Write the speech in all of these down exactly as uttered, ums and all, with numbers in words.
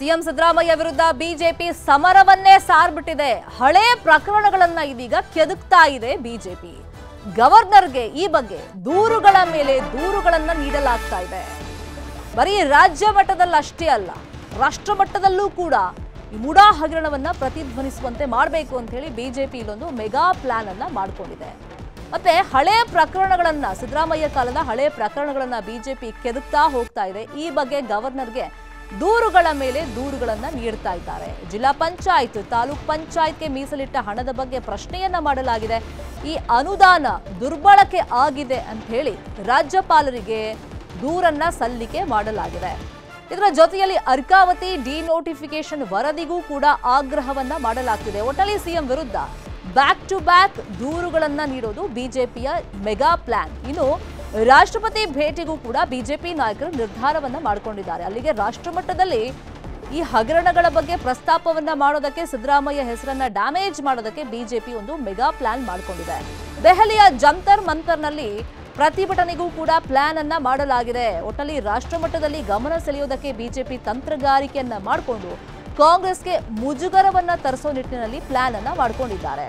CM Siddaramaiah ವಿರುದ್ಧ BJP ಸಮರವನ್ನೇ ಸಾರ್ಬಿಟ್ಟಿದೆ. ಹಳೆ ಪ್ರಕರಣಗಳನ್ನ ಇದೀಗ ಕೆದಕ್ತಾ ಇದೆ ಬಿಜೆಪಿ. ಗವರ್ನರ್ಗೆ ಈ ಬಗ್ಗೆ ದೂರುಗಳ ಮೇಲೆ ದೂರುಗಳನ್ನ ನೀಡಲಾಗ್ತಾ ಇದೆ. ಬರೀ ರಾಜ್ಯ ಮಟ್ಟದಲ್ಲಿ ಅಷ್ಟೇ ಅಲ್ಲ, ರಾಷ್ಟ್ರ ಮಟ್ಟದಲ್ಲೂ ಕೂಡ ಈ ಮುಡಾ ಹಗರಣವನ್ನ ಪ್ರತಿಧ್ವನಿಸುವಂತೆ ಮಾಡಬೇಕು ಅಂತ ಹೇಳಿ ಬಿಜೆಪಿ ಇಲ್ಲೊಂದು ಮೆಗಾ ಪ್ಲಾನ್ ಅನ್ನ ಮಾಡಿಕೊಂಡಿದೆ. ಮತ್ತೆ ಹಳೆ ಪ್ರಕರಣಗಳನ್ನ, ಸಿದ್ದರಾಮಯ್ಯ ಕಾಲದ ಹಳೆ ಪ್ರಕರಣಗಳನ್ನ ಬಿಜೆಪಿ ಕೆದಕ್ತಾ ಹೋಗ್ತಾ ಇದೆ. ಈ ಬಗ್ಗೆ ಗವರ್ನರ್ಗೆ ದೂರುಗಳ ಮೇಲೆ ದೂರುಗಳನ್ನ ನೀಡ್ತಾ ಇದ್ದಾರೆ. ಜಿಲ್ಲಾ ಪಂಚಾಯತ್, ತಾಲೂಕ್ ಪಂಚಾಯತ್ಗೆ ಮೀಸಲಿಟ್ಟ ಹಣದ ಬಗ್ಗೆ ಪ್ರಶ್ನೆಯನ್ನ ಮಾಡಲಾಗಿದೆ. ಈ ಅನುದಾನ ದುರ್ಬಳಕೆ ಆಗಿದೆ ಅಂತ ಹೇಳಿ ರಾಜ್ಯಪಾಲರಿಗೆ ದೂರನ್ನ ಸಲ್ಲಿಕೆ ಮಾಡಲಾಗಿದೆ. ಇದರ ಜೊತೆಯಲ್ಲಿ ಅರ್ಕಾವತಿ ಡಿನೋಟಿಫಿಕೇಶನ್ ವರದಿಗೂ ಕೂಡ ಆಗ್ರಹವನ್ನ ಮಾಡಲಾಗ್ತಿದೆ. ಒಟ್ಟಲ್ಲಿ ಸಿಎಂ ವಿರುದ್ಧ ಬ್ಯಾಕ್ ಟು ಬ್ಯಾಕ್ ದೂರುಗಳನ್ನ ನೀಡೋದು ಬಿಜೆಪಿಯ ಮೆಗಾ ಪ್ಲಾನ್. ಇನ್ನು ರಾಷ್ಟ್ರಪತಿ ಭೇಟಿಗೂ ಕೂಡ ಬಿಜೆಪಿ ನಾಯಕರು ನಿರ್ಧಾರವನ್ನ ಮಾಡಿಕೊಂಡಿದ್ದಾರೆ. ಅಲ್ಲಿಗೆ ರಾಷ್ಟ್ರ ಮಟ್ಟದಲ್ಲಿ ಈ ಹಗರಣಗಳ ಬಗ್ಗೆ ಪ್ರಸ್ತಾಪವನ್ನ ಮಾಡೋದಕ್ಕೆ, ಸಿದ್ದರಾಮಯ್ಯ ಹೆಸರನ್ನ ಡ್ಯಾಮೇಜ್ ಮಾಡೋದಕ್ಕೆ ಬಿಜೆಪಿ ಒಂದು ಮೆಗಾ ಪ್ಲಾನ್ ಮಾಡಿಕೊಂಡಿದೆ. ದೆಹಲಿಯ ಜಂತರ್ ಮಂತರ್ನಲ್ಲಿ ಪ್ರತಿಭಟನೆಗೂ ಕೂಡ ಪ್ಲಾನ್ ಅನ್ನ ಮಾಡಲಾಗಿದೆ. ಒಟ್ಟಲ್ಲಿ ರಾಷ್ಟ್ರ ಮಟ್ಟದಲ್ಲಿ ಗಮನ ಸೆಳೆಯೋದಕ್ಕೆ ಬಿಜೆಪಿ ತಂತ್ರಗಾರಿಕೆಯನ್ನ ಮಾಡಿಕೊಂಡು ಕಾಂಗ್ರೆಸ್ಗೆ ಮುಜುಗರವನ್ನ ತರಿಸೋ ನಿಟ್ಟಿನಲ್ಲಿ ಪ್ಲಾನ್ ಅನ್ನ ಮಾಡಿಕೊಂಡಿದ್ದಾರೆ.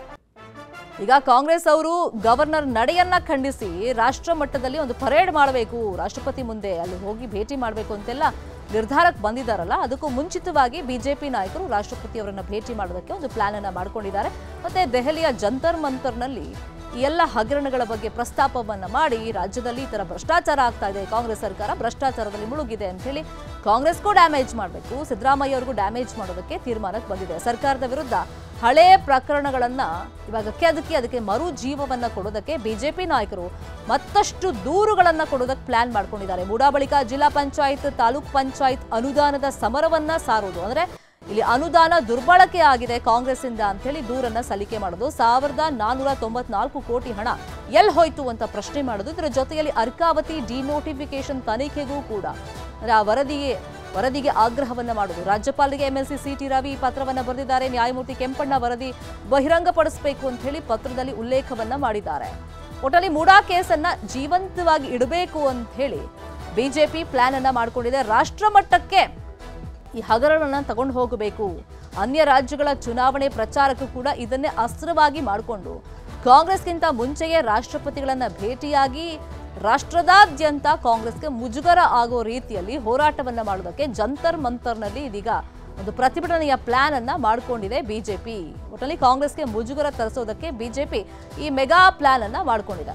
ಈಗ ಕಾಂಗ್ರೆಸ್ ಅವರು ಗವರ್ನರ್ ನಡೆಯನ್ನ ಖಂಡಿಸಿ ರಾಷ್ಟ್ರ ಮಟ್ಟದಲ್ಲಿ ಒಂದು ಪರೇಡ್ ಮಾಡಬೇಕು, ರಾಷ್ಟ್ರಪತಿ ಮುಂದೆ ಅಲ್ಲಿ ಹೋಗಿ ಭೇಟಿ ಮಾಡಬೇಕು ಅಂತೆಲ್ಲ ನಿರ್ಧಾರಕ್ಕೆ ಬಂದಿದ್ದಾರಲ್ಲ, ಅದಕ್ಕೂ ಮುಂಚಿತವಾಗಿ ಬಿಜೆಪಿ ನಾಯಕರು ರಾಷ್ಟ್ರಪತಿ ಅವರನ್ನ ಭೇಟಿ ಮಾಡೋದಕ್ಕೆ ಒಂದು ಪ್ಲಾನ್ ಅನ್ನ ಮಾಡಿಕೊಂಡಿದ್ದಾರೆ. ಮತ್ತೆ ದೆಹಲಿಯ ಜಂತರ್ ಮಂತರ್ನಲ್ಲಿ ಈ ಎಲ್ಲ ಹಗರಣಗಳ ಬಗ್ಗೆ ಪ್ರಸ್ತಾಪವನ್ನ ಮಾಡಿ ರಾಜ್ಯದಲ್ಲಿ ಈ ತರ ಭ್ರಷ್ಟಾಚಾರ ಆಗ್ತಾ ಇದೆ, ಕಾಂಗ್ರೆಸ್ ಸರ್ಕಾರ ಭ್ರಷ್ಟಾಚಾರದಲ್ಲಿ ಮುಳುಗಿದೆ ಅಂತ ಹೇಳಿ ಕಾಂಗ್ರೆಸ್ಗೂ ಡ್ಯಾಮೇಜ್ ಮಾಡಬೇಕು, ಸಿದ್ದರಾಮಯ್ಯ ಅವ್ರಿಗೂ ಡ್ಯಾಮೇಜ್ ಮಾಡೋದಕ್ಕೆ ತೀರ್ಮಾನಕ್ಕೆ ಬಂದಿದೆ. ಸರ್ಕಾರದ ವಿರುದ್ಧ ಹಳೆ ಪ್ರಕರಣಗಳನ್ನ ಇವಾಗ ಕೆದಕಿ ಅದಕ್ಕೆ ಮರು ಜೀವವನ್ನ ಕೊಡೋದಕ್ಕೆ ಬಿಜೆಪಿ ನಾಯಕರು ಮತ್ತಷ್ಟು ದೂರುಗಳನ್ನ ಕೊಡೋದಕ್ಕೆ ಪ್ಲಾನ್ ಮಾಡ್ಕೊಂಡಿದ್ದಾರೆ. ಮೂಡಾ ಬಳಿಕ ಜಿಲ್ಲಾ ಪಂಚಾಯತ್, ತಾಲೂಕ್ ಪಂಚಾಯತ್ ಅನುದಾನದ ಸಮರವನ್ನ ಸಾರೋದು, ಅಂದ್ರೆ ಇಲ್ಲಿ ಅನುದಾನ ದುರ್ಬಳಕೆ ಆಗಿದೆ ಕಾಂಗ್ರೆಸ್ ಇಂದ ಅಂತ ಹೇಳಿ ದೂರನ್ನ ಸಲ್ಲಿಕೆ ಮಾಡೋದು. ಸಾವಿರದ ನಾನ್ನೂರ ತೊಂಬತ್ನಾಲ್ಕು ಕೋಟಿ ಹಣ ಎಲ್ಲಿ ಹೋಯ್ತು ಅಂತ ಪ್ರಶ್ನೆ ಮಾಡೋದು. ಇದರ ಜೊತೆಯಲ್ಲಿ ಅರ್ಕಾವತಿ ಡಿನೋಟಿಫಿಕೇಶನ್ ತನಿಖೆಗೂ ಕೂಡ ಅಂದ್ರೆ ಆ ವರದಿಗೆ ವರದಿಗೆ ಆಗ್ರಹವನ್ನ ಮಾಡುವುದು. ರಾಜ್ಯಪಾಲರಿಗೆ ಎಂಎಲ್ಸಿ ಸಿಟಿ ರವಿ ಪತ್ರವನ್ನ ಬರೆದಿದ್ದಾರೆ. ನ್ಯಾಯಮೂರ್ತಿ ಕೆಂಪಣ್ಣ ವರದಿ ಬಹಿರಂಗಪಡಿಸಬೇಕು ಅಂತ ಹೇಳಿ ಪತ್ರದಲ್ಲಿ ಉಲ್ಲೇಖವನ್ನ ಮಾಡಿದ್ದಾರೆ. ಒಟ್ಟಲ್ಲಿ ಮೂಡಾ ಕೇಸನ್ನ ಜೀವಂತವಾಗಿ ಇಡಬೇಕು ಅಂತ ಹೇಳಿ ಬಿಜೆಪಿ ಪ್ಲಾನ್ ಅನ್ನ ಮಾಡಿಕೊಂಡಿದೆ. ರಾಷ್ಟ್ರ ಮಟ್ಟಕ್ಕೆ ಈ ಹಗರಣವನ್ನ ತಗೊಂಡು ಹೋಗಬೇಕು. ಅನ್ಯ ರಾಜ್ಯಗಳ ಚುನಾವಣೆ ಪ್ರಚಾರಕ್ಕೂ ಕೂಡ ಇದನ್ನೇ ಅಸ್ತ್ರವಾಗಿ ಮಾಡಿಕೊಂಡು ಕಾಂಗ್ರೆಸ್ಗಿಂತ ಮುಂಚೆಯೇ ರಾಷ್ಟ್ರಪತಿಗಳನ್ನ ಭೇಟಿಯಾಗಿ ರಾಷ್ಟ್ರದಾದ್ಯಂತ ಕಾಂಗ್ರೆಸ್ಗೆ ಮುಜುಗರ ಆಗೋ ರೀತಿಯಲ್ಲಿ ಹೋರಾಟವನ್ನ ಮಾಡೋದಕ್ಕೆ ಜಂತರ್ ಮಂತರ್ನಲ್ಲಿ ಇದೀಗ ಒಂದು ಪ್ರತಿಭಟನೆಯ ಪ್ಲಾನ್ ಅನ್ನ ಮಾಡಿಕೊಂಡಿದೆ ಬಿಜೆಪಿ. ಒಟ್ಟಲ್ಲಿ ಕಾಂಗ್ರೆಸ್ಗೆ ಮುಜುಗರ ತರಿಸೋದಕ್ಕೆ ಬಿಜೆಪಿ ಈ ಮೆಗಾ ಪ್ಲಾನ್ ಅನ್ನ ಮಾಡಿಕೊಂಡಿದೆ.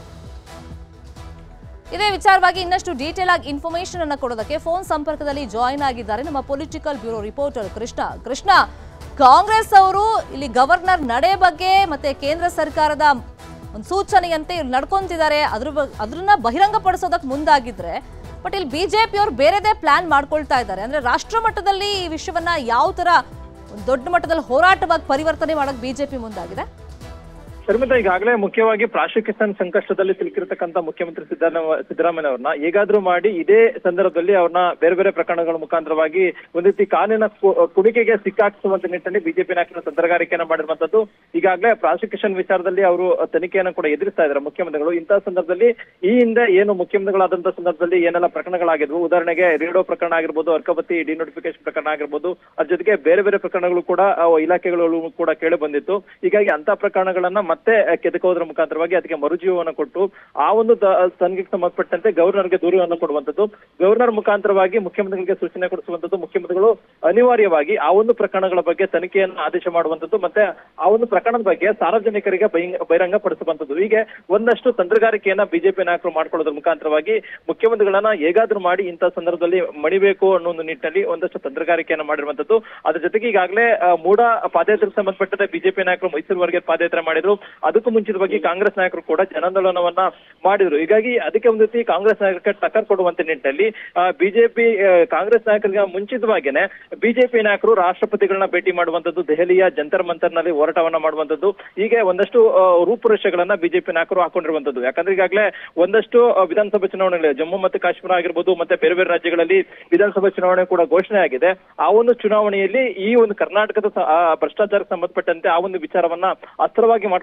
ಇದೇ ವಿಚಾರವಾಗಿ ಇನ್ನಷ್ಟು ಡೀಟೇಲ್ ಆಗಿ ಇನ್ಫಾರ್ಮೇಶನ್ ಅನ್ನ ಕೊಡೋದಕ್ಕೆ ಫೋನ್ ಸಂಪರ್ಕದಲ್ಲಿ ಜಾಯಿನ್ ಆಗಿದ್ದಾರೆ ನಮ್ಮ political bureau reporter Krishna. Krishna, Congress ಅವರು ಇಲ್ಲಿ ಗವರ್ನರ್ ನಡೆ ಬಗ್ಗೆ ಮತ್ತೆ ಕೇಂದ್ರ ಸರ್ಕಾರದ ಒಂದು ಸೂಚನೆಯಂತೆ ಇವ್ರು ನಡ್ಕೊಂತಿದ್ದಾರೆ, ಅದ್ರ ಅದನ್ನ ಬಹಿರಂಗಪಡಿಸೋದಕ್ಕೆ ಮುಂದಾಗಿದ್ರೆ, ಬಟ್ ಇಲ್ಲಿ ಬಿಜೆಪಿ ಅವರು ಬೇರೆದೇ ಪ್ಲಾನ್ ಮಾಡ್ಕೊಳ್ತಾ ಇದ್ದಾರೆ. ಅಂದ್ರೆ ರಾಷ್ಟ್ರ ಮಟ್ಟದಲ್ಲಿ ಈ ವಿಷಯವನ್ನ ಯಾವ ತರ ಒಂದು ದೊಡ್ಡ ಮಟ್ಟದಲ್ಲಿ ಹೋರಾಟವಾಗಿ ಪರಿವರ್ತನೆ ಮಾಡೋಕೆ ಬಿಜೆಪಿ ಮುಂದಾಗಿದೆ? ಶರ್ಮಿತಾ, ಈಗಾಗಲೇ ಮುಖ್ಯವಾಗಿ ಪ್ರಾಸಿಕ್ಯೂಷನ್ ಸಂಕಷ್ಟದಲ್ಲಿ ಸಿಲುಕಿರತಕ್ಕಂತ ಮುಖ್ಯಮಂತ್ರಿ ಸಿದ್ದರಾಮಯ್ಯ ಅವ್ರನ್ನ ಹೇಗಾದ್ರೂ ಮಾಡಿ ಇದೇ ಸಂದರ್ಭದಲ್ಲಿ ಅವ್ರನ್ನ ಬೇರೆ ಬೇರೆ ಪ್ರಕರಣಗಳ ಮುಖಾಂತರವಾಗಿ ಒಂದ್ ರೀತಿ ಕಾನೂನಿನ ಕುಣಿಕೆಗೆ ಸಿಕ್ಕಾಕಿಸುವಂತ ನಿಟ್ಟಿನಲ್ಲಿ ಬಿಜೆಪಿ ನಾಯಕರು ತಂತ್ರಗಾರಿಕೆಯನ್ನ ಮಾಡಿರುವಂತದ್ದು. ಈಗಾಗಲೇ ಪ್ರಾಸಿಕ್ಯೂಷನ್ ವಿಚಾರದಲ್ಲಿ ಅವರು ತನಿಖೆಯನ್ನು ಕೂಡ ಎದುರಿಸ್ತಾ ಇದ್ದಾರೆ ಮುಖ್ಯಮಂತ್ರಿಗಳು. ಇಂತಹ ಸಂದರ್ಭದಲ್ಲಿ ಈ ಹಿಂದೆ ಏನು ಮುಖ್ಯಮಂತ್ರಿಗಳಾದಂತಹ ಸಂದರ್ಭದಲ್ಲಿ ಏನೆಲ್ಲ ಪ್ರಕರಣಗಳಾಗಿದ್ವು, ಉದಾಹರಣೆಗೆ ರೇಡಿಯೋ ಪ್ರಕರಣ ಆಗಿರ್ಬೋದು, ಅರ್ಕಾವತಿ ಡಿನೋಟಿಫಿಕೇಶನ್ ಪ್ರಕರಣ ಆಗಿರ್ಬೋದು, ಅದ್ರ ಜೊತೆಗೆ ಬೇರೆ ಬೇರೆ ಪ್ರಕರಣಗಳು ಕೂಡ ಇಲಾಖೆಗಳು ಕೂಡ ಕೇಳಿ ಬಂದಿತ್ತು. ಹೀಗಾಗಿ ಅಂತ ಪ್ರಕರಣಗಳನ್ನ ಮತ್ತೆ ಕೆದಕೋದ್ರ ಮುಖಾಂತರವಾಗಿ ಅದಕ್ಕೆ ಮರುಜೀವವನ್ನು ಕೊಟ್ಟು ಆ ಒಂದು ತನಿಖೆಗೆ ಸಂಬಂಧಪಟ್ಟಂತೆ ಗವರ್ನರ್ಗೆ ದೂರವನ್ನು ಕೊಡುವಂತದ್ದು, ಗವರ್ನರ್ ಮುಖಾಂತರವಾಗಿ ಮುಖ್ಯಮಂತ್ರಿಗಳಿಗೆ ಸೂಚನೆ ಕೊಡಿಸುವಂತದ್ದು, ಮುಖ್ಯಮಂತ್ರಿಗಳು ಅನಿವಾರ್ಯವಾಗಿ ಆ ಒಂದು ಪ್ರಕರಣಗಳ ಬಗ್ಗೆ ತನಿಖೆಯನ್ನು ಆದೇಶ ಮಾಡುವಂತದ್ದು, ಮತ್ತೆ ಆ ಒಂದು ಪ್ರಕರಣದ ಬಗ್ಗೆ ಸಾರ್ವಜನಿಕರಿಗೆ ಬಹಿರಂಗ ಪಡಿಸುವಂತದ್ದು. ಹೀಗೆ ಒಂದಷ್ಟು ತಂತ್ರಗಾರಿಕೆಯನ್ನ ಬಿಜೆಪಿ ನಾಯಕರು ಮಾಡ್ಕೊಳ್ಳೋದ್ರ ಮುಖಾಂತರವಾಗಿ ಮುಖ್ಯಮಂತ್ರಿಗಳನ್ನ ಹೇಗಾದ್ರೂ ಮಾಡಿ ಇಂತಹ ಸಂದರ್ಭದಲ್ಲಿ ಮಣಿಬೇಕು ಅನ್ನೋ ಒಂದು ನಿಟ್ಟಿನಲ್ಲಿ ಒಂದಷ್ಟು ತಂತ್ರಗಾರಿಕೆಯನ್ನ ಮಾಡಿರುವಂತದ್ದು. ಅದ್ರ ಜೊತೆಗೆ ಈಗಾಗಲೇ ಮೂಡಾ ಪಾದಯಾತ್ರೆಗೆ ಸಂಬಂಧಪಟ್ಟಂತೆ ಬಿಜೆಪಿ ನಾಯಕರು ಮೈಸೂರುವರೆಗೆ ಪಾದಯಾತ್ರೆ ಮಾಡಿದ್ರು. ಅದಕ್ಕೂ ಮುಂಚಿತವಾಗಿ ಕಾಂಗ್ರೆಸ್ ನಾಯಕರು ಕೂಡ ಜನಾಂದೋಲನವನ್ನ ಮಾಡಿದ್ರು. ಹೀಗಾಗಿ ಅದಕ್ಕೆ ಒಂದು ರೀತಿ ಕಾಂಗ್ರೆಸ್ ನಾಯಕರಿಗೆ ಟಕ್ಕರ್ ಕೊಡುವಂತ ನಿಟ್ಟಿನಲ್ಲಿ ಬಿಜೆಪಿ ಕಾಂಗ್ರೆಸ್ ನಾಯಕರಿಗೆ ಮುಂಚಿತವಾಗಿನೇ ಬಿಜೆಪಿ ನಾಯಕರು ರಾಷ್ಟ್ರಪತಿಗಳನ್ನ ಭೇಟಿ ಮಾಡುವಂತದ್ದು, ದೆಹಲಿಯ ಜಂತರ್ ಮಂತರ್ನಲ್ಲಿ ಹೋರಾಟವನ್ನ ಮಾಡುವಂತದ್ದು, ಹೀಗೆ ಒಂದಷ್ಟು ರೂಪುರೇಷೆಗಳನ್ನ ಬಿಜೆಪಿ ನಾಯಕರು ಹಾಕೊಂಡಿರುವಂತದ್ದು. ಯಾಕಂದ್ರೆ ಈಗಾಗಲೇ ಒಂದಷ್ಟು ವಿಧಾನಸಭಾ ಚುನಾವಣೆಗಳು ಜಮ್ಮು ಮತ್ತು ಕಾಶ್ಮೀರ ಆಗಿರ್ಬೋದು, ಮತ್ತೆ ಬೇರೆ ಬೇರೆ ರಾಜ್ಯಗಳಲ್ಲಿ ವಿಧಾನಸಭಾ ಚುನಾವಣೆ ಕೂಡ ಘೋಷಣೆ ಆಗಿದೆ. ಆ ಒಂದು ಚುನಾವಣೆಯಲ್ಲಿ ಈ ಒಂದು ಕರ್ನಾಟಕದ ಭ್ರಷ್ಟಾಚಾರಕ್ಕೆ ಸಂಬಂಧಪಟ್ಟಂತೆ ಆ ಒಂದು ವಿಚಾರವನ್ನ ಅಸ್ತ್ರವಾಗಿ ಮಾಡ್ಕೊಂಡು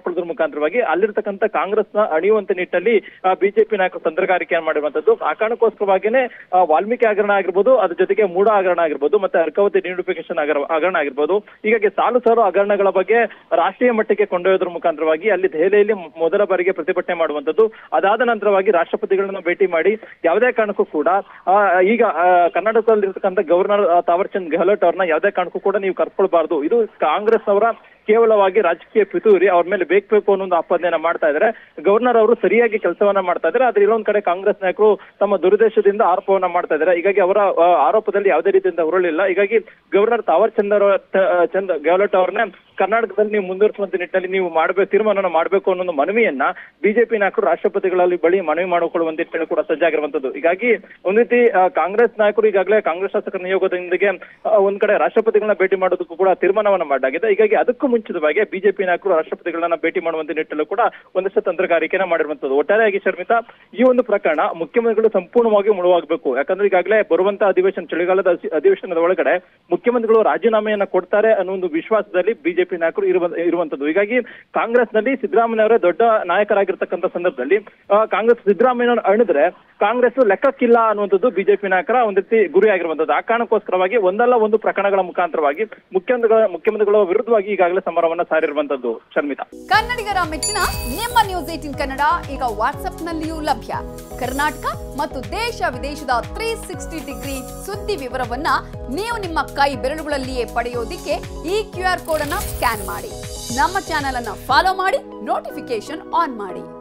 ಮಾಡಿಕೊಳ್ಳೋದ್ರ ಮುಖಾಂತರವಾಗಿ ಅಲ್ಲಿರ್ತಕ್ಕಂಥ ಕಾಂಗ್ರೆಸ್ನ ಅಣಿಯುವಂತ ನಿಟ್ಟಲ್ಲಿ ಬಿಜೆಪಿ ನಾಯಕರು ತಂತ್ರಗಾರಿಕೆಯನ್ನು ಮಾಡಿರುವಂತದ್ದು. ಆ ಕಾರಣಕ್ಕೋಸ್ಕರವಾಗಿನೇ ವಾಲ್ಮೀಕಿ ಹಗರಣ ಆಗಿರ್ಬೋದು, ಅದ್ರ ಜೊತೆಗೆ ಮೂಡ ಹಗರಣ ಆಗಿರ್ಬೋದು, ಮತ್ತೆ ಅರ್ಕಾವತಿ ಡಿನೋಟಿಫಿಕೇಶನ್ ಹಗರಣ ಆಗಿರ್ಬೋದು, ಹೀಗಾಗಿ ಸಾಲು ಸಾಲು ಹಗರಣಗಳ ಬಗ್ಗೆ ರಾಷ್ಟ್ರೀಯ ಮಟ್ಟಕ್ಕೆ ಕೊಂಡೊಯ್ಯೋದ್ರ ಮುಖಾಂತರವಾಗಿ ಅಲ್ಲಿ ದೆಹಲಿಯಲ್ಲಿ ಮೊದಲ ಬಾರಿಗೆ ಪ್ರತಿಭಟನೆ ಮಾಡುವಂತದ್ದು. ಅದಾದ ನಂತರವಾಗಿ ರಾಷ್ಟ್ರಪತಿಗಳನ್ನ ಭೇಟಿ ಮಾಡಿ ಯಾವುದೇ ಕಾರಣಕ್ಕೂ ಕೂಡ ಈಗ ಕರ್ನಾಟಕದಲ್ಲಿರ್ತಕ್ಕಂಥ ಗವರ್ನರ್ ತಾವರ್ ಚಂದ್ ಗೆಹ್ಲೋಟ್ ಅವ್ರನ್ನ ಯಾವುದೇ ಕಾರಣಕ್ಕೂ ಕೂಡ ನೀವು ಕರ್ಕೊಳ್ಬಾರ್ದು, ಇದು ಕಾಂಗ್ರೆಸ್ ಅವರ ಕೇವಲವಾಗಿ ರಾಜಕೀಯ ಪಿತೂರಿ, ಅವ್ರ ಮೇಲೆ ಬೇಕು ಬೇಕು ಅನ್ನೋ ಒಂದು ಆಪಾದನೆಯನ್ನ ಮಾಡ್ತಾ ಇದ್ದಾರೆ. ಗವರ್ನರ್ ಅವರು ಸರಿಯಾಗಿ ಕೆಲಸವನ್ನ ಮಾಡ್ತಾ ಇದ್ದಾರೆ, ಆದ್ರೆ ಇಲ್ಲೊಂದ್ ಕಡೆ ಕಾಂಗ್ರೆಸ್ ನಾಯಕರು ತಮ್ಮ ದುರುದ್ದೇಶದಿಂದ ಆರೋಪವನ್ನ ಮಾಡ್ತಾ ಇದ್ದಾರೆ. ಹೀಗಾಗಿ ಅವರ ಆರೋಪದಲ್ಲಿ ಯಾವುದೇ ರೀತಿಯಿಂದ ಹುರುಳಿಲ್ಲ. ಹೀಗಾಗಿ ಗವರ್ನರ್ ತಾವರ್ ಚಂದ್ ಚಂದ್ ಗೆಹ್ಲೋಟ್ ಅವ್ರನ್ನ ಕರ್ನಾಟಕದಲ್ಲಿ ನೀವು ಮುಂದುವರಿಸುವಂತ ನಿಟ್ಟಿನಲ್ಲಿ ನೀವು ಮಾಡಬೇಕು ತೀರ್ಮಾನ ಮಾಡಬೇಕು ಅನ್ನೋ ಮನವಿಯನ್ನ ಬಿಜೆಪಿ ನಾಯಕರು ರಾಷ್ಟ್ರಪತಿಗಳಲ್ಲಿ ಬಳಿ ಮನವಿ ಮಾಡಿಕೊಳ್ಳುವಂತ ನಿಟ್ಟಿನಲ್ಲಿ ಕೂಡ ಸಜ್ಜಾಗಿರುವಂತದ್ದು. ಹೀಗಾಗಿ ಒಂದ್ ರೀತಿ ಕಾಂಗ್ರೆಸ್ ನಾಯಕರು ಈಗಾಗಲೇ ಕಾಂಗ್ರೆಸ್ ಶಾಸಕರ ನಿಯೋಗದೊಂದಿಗೆ ಒಂದ್ ಕಡೆ ರಾಷ್ಟ್ರಪತಿಗಳನ್ನ ಭೇಟಿ ಮಾಡೋದಕ್ಕೂ ಕೂಡ ತೀರ್ಮಾನವನ್ನ ಮಾಡಲಾಗಿದೆ. ಹೀಗಾಗಿ ಅದಕ್ಕೂ ಮುಂಚಿತವಾಗಿ ಬಿಜೆಪಿ ನಾಯಕರು ರಾಷ್ಟ್ರಪತಿಗಳನ್ನ ಭೇಟಿ ಮಾಡುವಂತ ನಿಟ್ಟಲ್ಲೂ ಕೂಡ ಒಂದಷ್ಟು ತಂತ್ರಗಾರಿಕೆನ ಮಾಡಿರುವಂತದ್ದು. ಒಟ್ಟಾರೆಯಾಗಿ ಶರ್ಮಿತಾ, ಈ ಒಂದು ಪ್ರಕರಣ ಮುಖ್ಯಮಂತ್ರಿಗಳು ಸಂಪೂರ್ಣವಾಗಿ ಮುಳುವಾಗಬೇಕು. ಯಾಕಂದ್ರೆ ಈಗಾಗಲೇ ಬರುವಂತ ಅಧಿವೇಶನ ಚಳಿಗಾಲದ ಅಧಿವೇಶನದ ಒಳಗಡೆ ಮುಖ್ಯಮಂತ್ರಿಗಳು ರಾಜೀನಾಮೆಯನ್ನ ಕೊಡ್ತಾರೆ ಅನ್ನೋ ಒಂದು ವಿಶ್ವಾಸದಲ್ಲಿ ಬಿಜೆಪಿ ನಾಯಕರು ಇರುವಂತದ್ದು. ಹೀಗಾಗಿ ಕಾಂಗ್ರೆಸ್ ನಲ್ಲಿ ಸಿದ್ದರಾಮಯ್ಯ ಅವರೇ ದೊಡ್ಡ ನಾಯಕರಾಗಿರ್ತಕ್ಕಂಥ ಸಂದರ್ಭದಲ್ಲಿ ಕಾಂಗ್ರೆಸ್ ಸಿದ್ದರಾಮಯ್ಯ ಅಣಿದ್ರೆ ಕಾಂಗ್ರೆಸ್ ಲೆಕ್ಕಕ್ಕಿಲ್ಲ ಅನ್ನುವಂಥದ್ದು ಬಿಜೆಪಿ ನಾಯಕರ ಒಂದ್ ರೀತಿ ಗುರಿ ಆಗಿರುವಂತದ್ದು. ಆ ಕಾರಣಕ್ಕೋಸ್ಕರವಾಗಿ ಒಂದಲ್ಲ ಒಂದು ಪ್ರಕರಣಗಳ ಮುಖಾಂತರವಾಗಿ ಮುಖ್ಯಮಂತ್ರಿಗಳ ಮುಖ್ಯಮಂತ್ರಿಗಳ ವಿರುದ್ಧವಾಗಿ ಈಗಾಗಲೇ ಸಮರವನ್ನ ಸಾರಿರುವಂತದ್ದು. ಶರ್ಮಿತಾ, ಕನ್ನಡಿಗರ ಮೆಚ್ಚಿನ ನಿಮ್ಮ ನ್ಯೂಸ್ ಏಟೀನ್ ಕನ್ನಡ ಈಗ ವಾಟ್ಸ್ಆಪ್ ನಲ್ಲಿಯೂ ಲಭ್ಯ. ಕರ್ನಾಟಕ ಮತ್ತು ದೇಶ ವಿದೇಶದ ತ್ರೀ ಸಿಕ್ಸ್ಟಿ ಡಿಗ್ರಿ ಸುದ್ದಿ ವಿವರವನ್ನ ನೀವು ನಿಮ್ಮ ಕೈ ಬೆರಳುಗಳಲ್ಲಿಯೇ ಪಡೆಯೋದಿಕ್ಕೆ ಈ ಕ್ಯೂ ಆರ್ ಕೋಡ್ ಅನ್ನ ಸ್ಕ್ಯಾನ್ ಮಾಡಿ. ನಮ್ಮ ಚಾನೆಲ್ ಅನ್ನ ಫಾಲೋ ಮಾಡಿ, ನೋಟಿಫಿಕೇಶನ್ ಆನ್ ಮಾಡಿ.